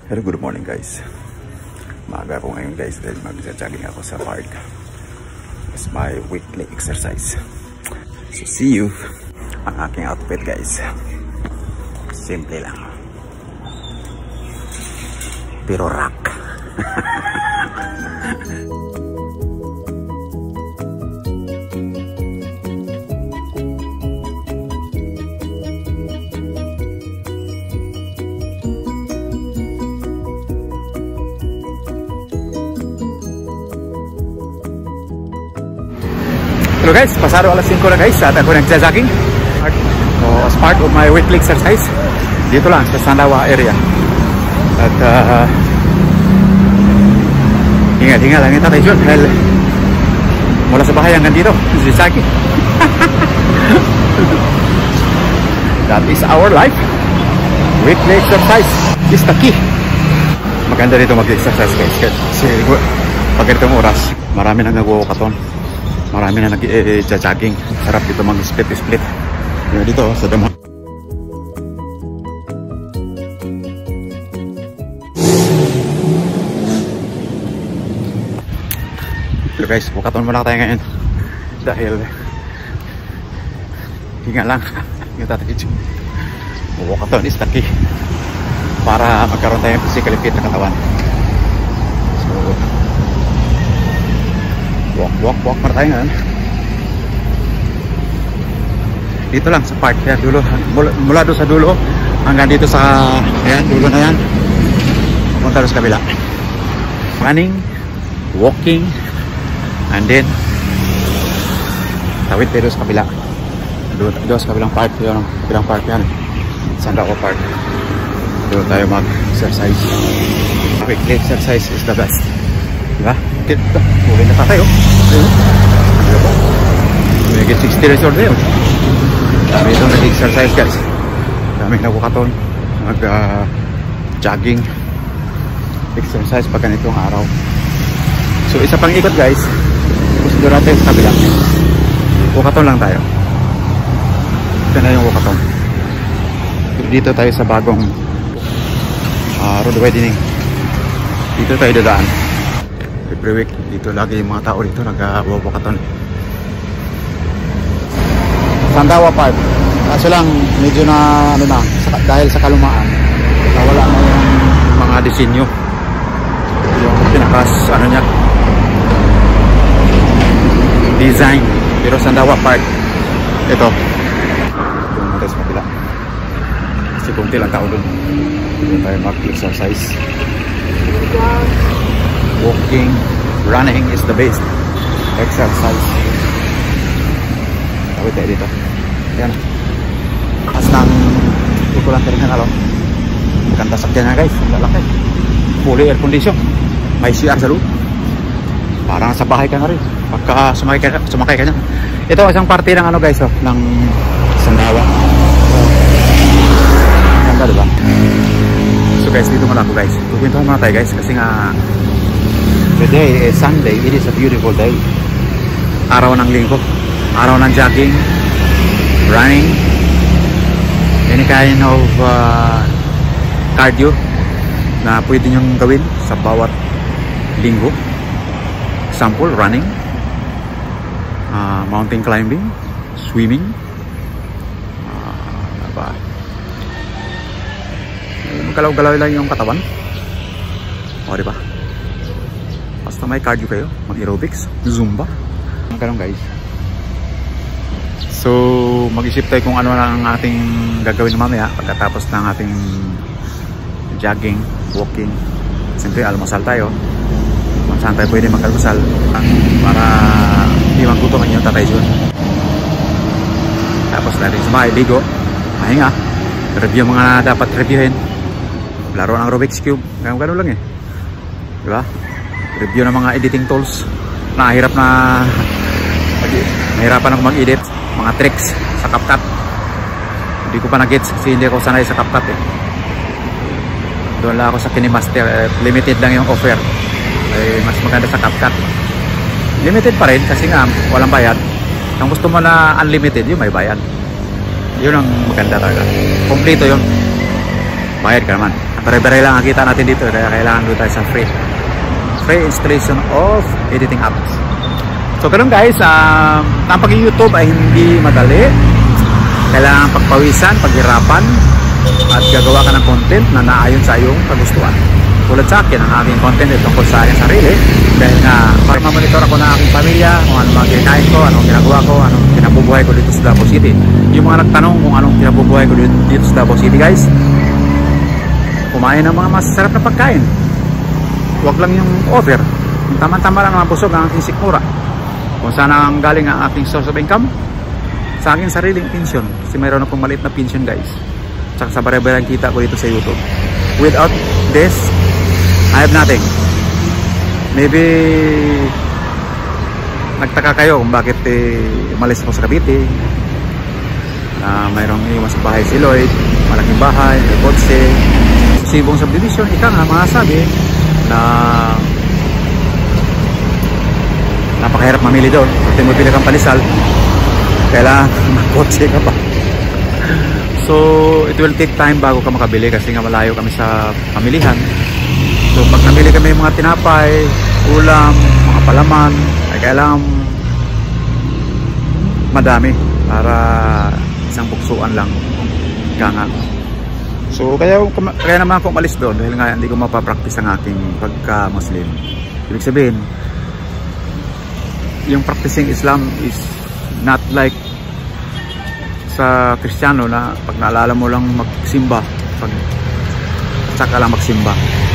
Hello, good morning guys. Maaga ako ngayon guys dahil mag-jogging ako sa park. It's my weekly exercise. So see you. Ang aking outfit guys. Simple lang. Pero rock. Hello guys, pasado alas 5 na guys at ako nagja-jogging. So, as part of my weekly exercise dito lang sa Sandawa area. At hingal-hingal lang yung tatay John dahil mula sa bahay hanggang dito jogging. That is our life. Weekly exercise is the key. Maganda dito mag-exercise guys kasi pag ganitong oras marami nang nag-walkathon. Marami na nag-jogging. Sarap dito mag-split. Dito sa damo. So guys, walkathon muna tayo ngayon. Dahil hinga lang. Yung tatagid. Walkathon is the key. Para magkaroon tayo ng physically fit na katawan. So walk para tayo ngayon. Dito lang sa park yan, dulo, mula doon sa dulo hanggang dito sa ayan, dulo na yan, punta doon sa kabila. Running, walking, and then tawid tayo sa kabila, doon sa kabilang park yan, kabilang park yan, Sandawa Park. Doon tayo mag-exercise. Weekly exercise is the best, diba? Dito, moving na tayo. We get 60 years old there. Dami itong nag-exercise guys. Dami nag-walkathon, mag-jogging, exercise pag ganitong araw. So isa pang ikot guys. Gusto doon natin sa kabila. Walkathon lang tayo. Ito na yung walkathon. Dito tayo sa bagong road widening. Dito tayo dadaan. Every week dito lagi yung mga tao dito nag-walkathon. Sandawa Park. Kaso lang medyo na ano na dahil sa kalumaan nawala na yung mga disenyo. Yung pinakas ano niya design. Pero Sandawa Park ito. Doon natin sa kapila. Kasi kunti lang tao doon. Doon tayo mag-exercise. Walking, running is the best exercise. Tawid tayo dito. Yan. As ng ikulang terminal. Maganda sakyan na guys. Ang lalaki. Fully air condition. May CR sa loob. Parang sa bahay ka na rin. Pagka sumakay ka na. Ito isang parte ng ano guys. Ng Sandawa. Ganda diba? So guys, dito muna ako guys. Pupuntahan muna tayo guys. Kasi nga today is Sunday. It is a beautiful day. Araw ng linggo. Araw ng jogging, running, any kind of cardio na pwede nyong gawin sa bawat linggo. Example, running, mountain climbing, swimming, magalaw-galaw lang yung katawan. O diba? Basta may cardio kayo, mag-aerobics, zumba. Ganun guys. So mag-isip tayo kung ano lang ang ating gagawin mamaya pagkatapos ng ating jogging, walking. Siyempre almusal tayo. Kung saan tayo pwede mag-almusal para hindi maggutom yung tatay John. Tapos natin sa bahay, ligo, mahinga, review mga dapat reviewin, laro ng Rubik's Cube, gano'n lang eh, diba? Review ng mga editing tools. Nahirapan ako mag-edit mga tricks sa CapCut. Hindi ko pa na-gets kasi hindi ako sanay sa CapCut eh. Doon lang ako sa Kinemaster. Limited lang yung offer. Ay, mas maganda sa CapCut. Limited pa rin kasi nga walang bayad. Kung gusto mo na unlimited, yun may bayad. Yun ang maganda talaga. Kompleto yun. Bayad ka naman. Pare-pare lang ang kita natin dito, kaya kailangan doon tayo sa free installation of editing apps. So ganun guys, ang pag-YouTube ay hindi madali. Kailangan pagpawisan, paghirapan, at gagawa ka ng content na naayon sa iyong kagustuhan. Tulad sa akin, ang aking content ay tungkol sa aking sarili, dahil nga para mamonitor ako ng aking pamilya, kung ano mga kinakain ko, anong ginagawa ko, anong kinabubuhay ko dito sa Davao City. Yung mga nagtanong kung anong kinabubuhay ko dito sa Davao City guys, kumain ng mga masasarap na pagkain. Huwag lang yung offer, yung tama-tama lang mga busog ang aking sikmura. Kung saan ang galing ang aking source of income, sa aking sariling pension, kasi mayroon akong maliit na pension guys, tsaka sa bare-bare kita ko dito sa YouTube. Without this, I have nothing. Maybe nagtaka kayo kung bakit umalis ako sa Cavite. Mayroong iwan sa bahay si Lloyd, malaking bahay, may kotse, sibong subdivision. Ika nga masasabi na napakahirap mamili doon. Pati mo pili kang palisal, kailangan makotse ka pa. So it will take time bago ka makabili kasi nga malayo kami sa pamilihan. So pag namili kami yung mga tinapay, ulam, mga palaman, ay kailangan madami para isang buksuan lang. Nga. So kaya naman ako umalis doon dahil nga hindi ko mapapractice ang aking pagka-Muslim. Ibig sabihin, yung practicing Islam is not like sa Kristiyano na pag naalala mo lang magsimba, pag tsaka lang magsimba.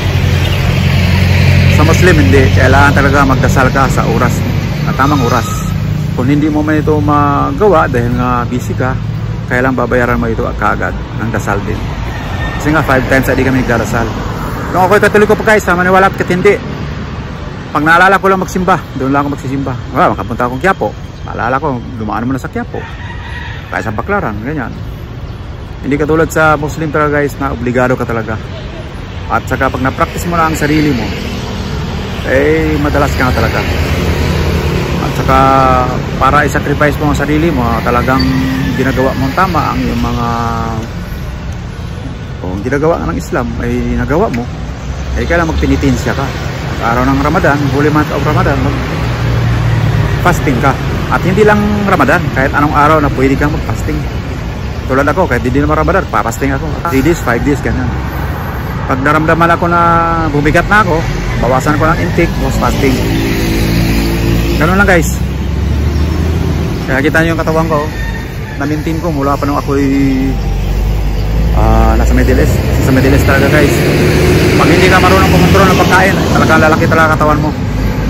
Sa Muslim hindi, kailangan talaga magdasal ka sa oras, na tamang oras. Kung hindi mo man ito magawa dahil nga busy ka, kailangan babayaran mo ito kaagad ng dasal din. Kasi nga 5 times a day kami nagdadasal. Kung ako'y katuloy ko pa guys, maniwala at hindi. Pag naalala ko lang magsimba, doon lang ako magsisimba. Makapunta akong Quiapo, naalala ko, dumaan mo na sa Quiapo, kaya sa Baklaran, ganyan. Hindi katulad sa Muslim talaga guys na obligado ka talaga. At saka pag na-practice mo na ang sarili mo, madalas ka na talaga. At saka para i-sacrifice mo ang sarili mo, talagang ginagawa mong tama ang iyong mga kung ginagawa ng Islam ay nagawa mo, kailangan magpenitensya ka. Araw ng Ramadan, holy month of Ramadan, fasting ka. At hindi lang Ramadan, kahit anong araw na pwede kang mag-fasting. Tulad ako, kahit hindi naman Ramadan, papasting ako. 3 days, 5 days, ganyan. Pag naramdaman ako na bumigat na ako, bawasan ko ng intake, was fasting. Ganun lang guys. Kaya kita nyo yung katawan ko, na-maintain ko mula pa nung ako'y nasa Middle East. Sa Middle East talaga guys. Pag hindi ka marunong kumontrol ng pagkain, talaga lalaki talaga katawan mo.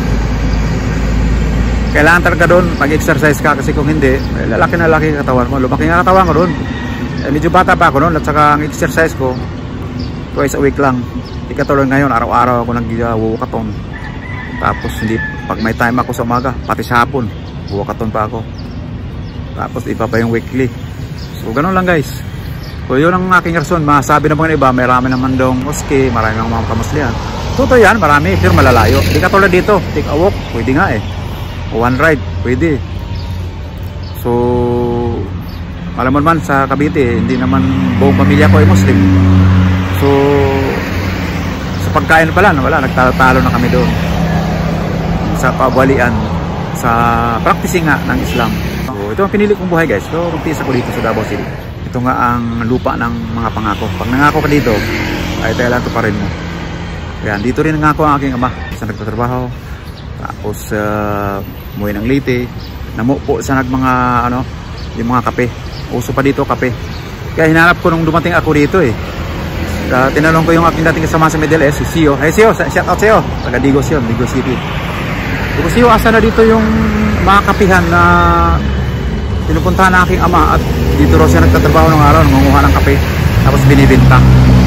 Kailangan talaga doon mag-exercise ka kasi kung hindi, lalaki na lalaki katawan mo. Lumaki nga katawan ko doon. Medyo bata pa ako noon at saka ang exercise ko twice a week lang. Hindi katulad ngayon, araw-araw ako nag-walkathon. Tapos hindi, pag may time ako sa umaga, pati sa hapon, walkathon pa ako. Tapos iba pa yung weekly. So ganun lang guys. So yun ang aking rason. Masabi ng mga iba, marami naman daw mosque, marami ng mga kamuslihan. Totoo yan, marami, pero malalayo. Hindi katulad dito, take a walk, pwede nga eh. One ride, pwede. So alam mo naman sa Cavite, hindi naman buong pamilya ko ay Muslim. So sa pagkain pala, wala, nagtatalo na kami doon sa pabwalian, sa practicing nga ng Islam. So ito ang pinili kong buhay guys. So magtiis ako dito sa Davao City. Ito nga ang lupa ng mga pangako. Pag nangako ka dito, ay kailangan to pa rin mo. Yan, dito rin nangako ang aking ama sa nagtatrabaho. Tapos umuwi ng Leyte, namupo sa mga ano, yung mga kape. Uso pa dito kape. Kaya hinanap ko nung dumating ako dito eh. Tinanong ko yung aking dating kasama sa Middle East, si Sio. Hey Sio, shout out sa'yo. Taga Digos yun, Digos City. Digos Sio, asa na dito yung mga kapihan na pinupuntahan ng aking ama at dito raw siya nagtatrabaho ng araw, nangunguha ng kape. Tapos binibenta.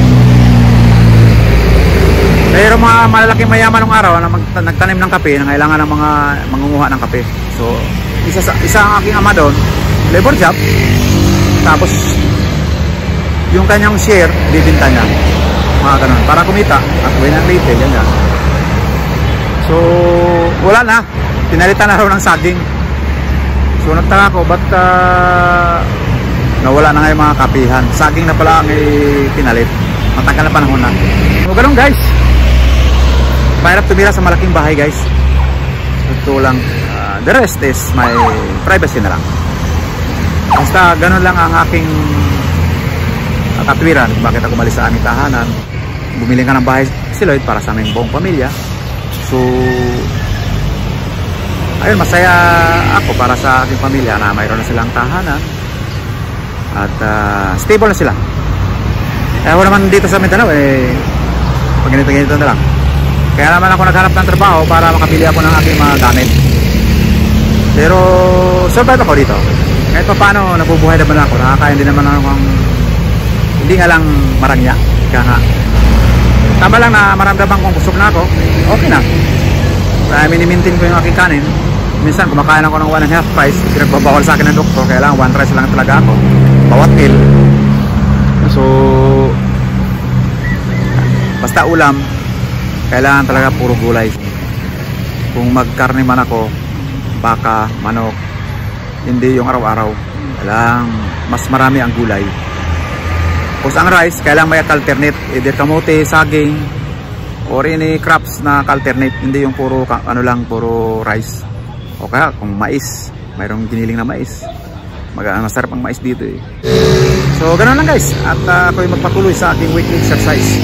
Pero mga malalaking mayaman ng araw na nagtanim ng kape, na kailangan ng mga mangunguha ng kape. So, isa ang aking ama doon, labor job. Tapos, yung kanyang share, bibinta niya. Mga ganun. Para kumita. At buhay ng retail, ganyan. So, wala na. Pinalitan na raw ng saging. So, nagtaka ko, ba't nawala na nga yung mga kapihan? Saging na pala ang pinalit. matagal na panahon na. So ganun guys, mahirap tumira sa malaking bahay guys. Ito lang, the rest is my privacy na lang. Basta ganun lang ang aking katwiran. Bakit ako umalis sa aming tahanan, bumili ka ng bahay si Lloyd para sa aming buong pamilya. So ayun, masaya ako para sa aking pamilya na mayroon na silang tahanan at stable na sila. Ako naman dito sa Mindanao pag ganito na lang. Kaya naman ako naghanap ng trabaho para makabili ako ng aking mga gamit. Pero survive ako dito. Kahit pa paano nabubuhay naman ako, nakakain din naman ako hindi nga lang marangya. Kaya nga tama lang na maramdaman kong busog na ako, okay na. Kaya minimintin ko yung aking kanin. Minsan kumakain ako ng 1.5 price, pinagbabawal sa akin ng doktor, kaya lang 1 rice lang talaga ako bawat meal. So basta ulam, kailangan talaga puro gulay. Kung magkarne man ako, baka, manok, hindi yung araw-araw, kailangan mas marami ang gulay. Kung ang rice, kailangan may alternate, either kamote, saging, or any crops na alternate, hindi yung puro puro rice. O kaya kung mais, mayroong giniling na mais, masarap ang mais dito eh. So ganoon lang guys, at ako'y magpatuloy sa aking weekly exercise.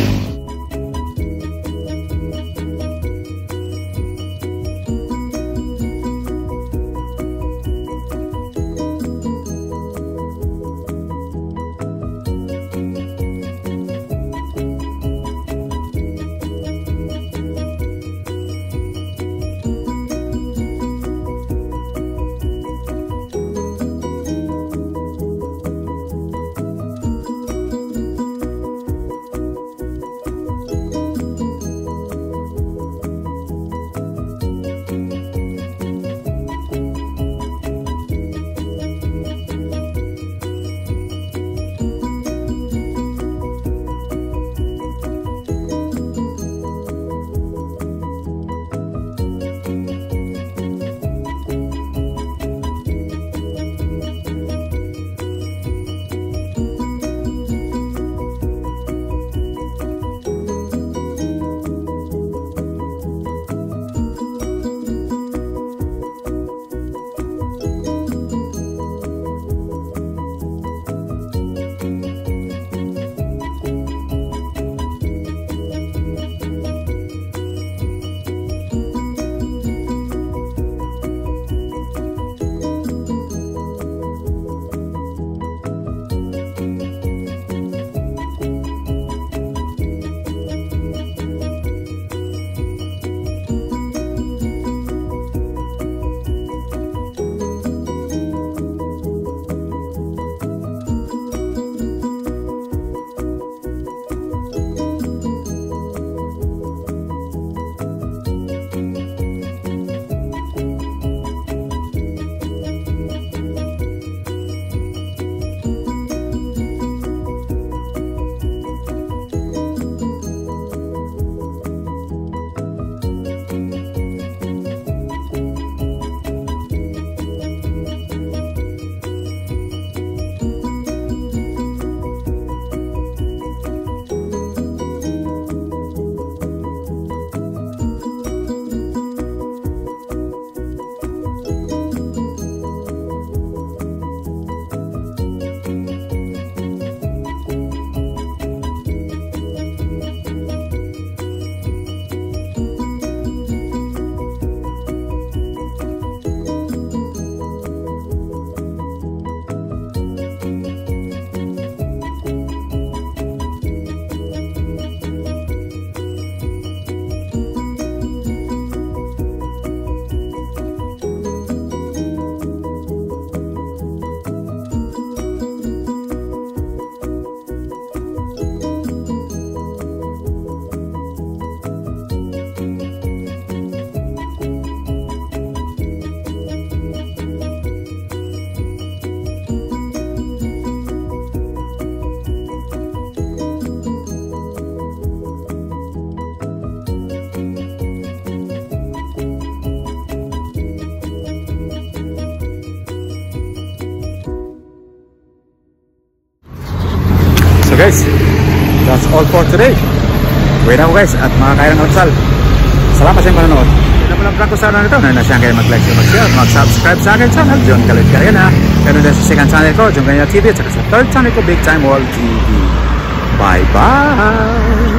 guys, that's all for today. Uwi na ako guys at makakain ng almusal. Salamat sa inyong panonood. Napalang ko sa araw nito na nasiyang kayo mag-like, mag-share, mag-subscribe sa akin channel John Galit Carena. Ganun din sa second channel ko John Galit TV at saka sa third channel ko Big Time World TV. Bye bye.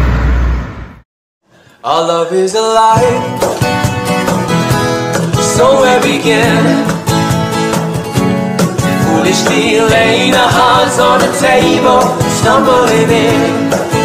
Our love is alive, so we begin. Foolishly laying our hearts on the table, stumbling in.